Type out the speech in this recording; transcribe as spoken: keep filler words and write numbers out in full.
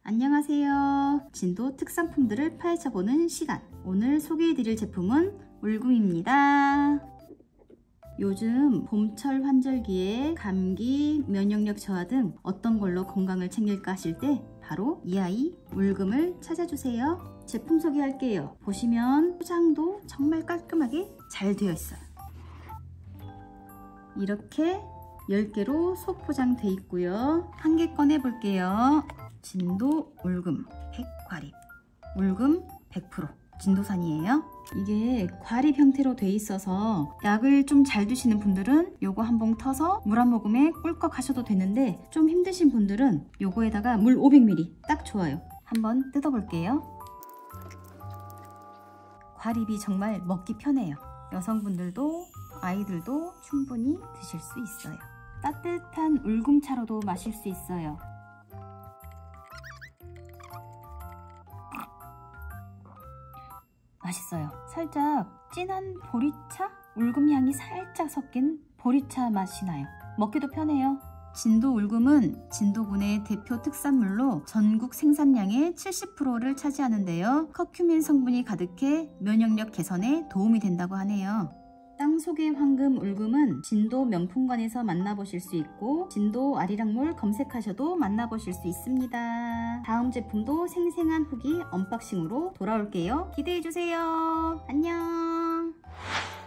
안녕하세요. 진도 특산품들을 파헤쳐보는 시간. 오늘 소개해드릴 제품은 울금입니다. 요즘 봄철 환절기에 감기, 면역력 저하 등 어떤 걸로 건강을 챙길까 하실 때 바로 이 아이 울금을 찾아주세요. 제품 소개할게요. 보시면 포장도 정말 깔끔하게 잘 되어 있어요. 이렇게 열 개로 소포장돼 있고요. 한 개 꺼내 볼게요. 진도 울금 백 과립, 울금 백 퍼센트 진도산이에요. 이게 과립 형태로 돼 있어서 약을 좀 잘 드시는 분들은 요거 한 봉 터서 물 한 모금에 꿀꺽 하셔도 되는데, 좀 힘드신 분들은 요거에다가 물 오백 밀리리터 딱 좋아요. 한번 뜯어 볼게요. 과립이 정말 먹기 편해요. 여성분들도 아이들도 충분히 드실 수 있어요. 따뜻한 울금차로도 마실 수 있어요. 맛있어요. 살짝 진한 보리차? 울금 향이 살짝 섞인 보리차 맛이 나요. 먹기도 편해요. 진도 울금은 진도군의 대표 특산물로 전국 생산량의 칠십 퍼센트를 차지하는데요. 커큐민 성분이 가득해 면역력 개선에 도움이 된다고 하네요. 땅속의 황금 울금은 진도 명품관에서 만나보실 수 있고, 진도 아리랑몰 검색하셔도 만나보실 수 있습니다. 다음 제품도 생생한 후기 언박싱으로 돌아올게요. 기대해주세요. 안녕.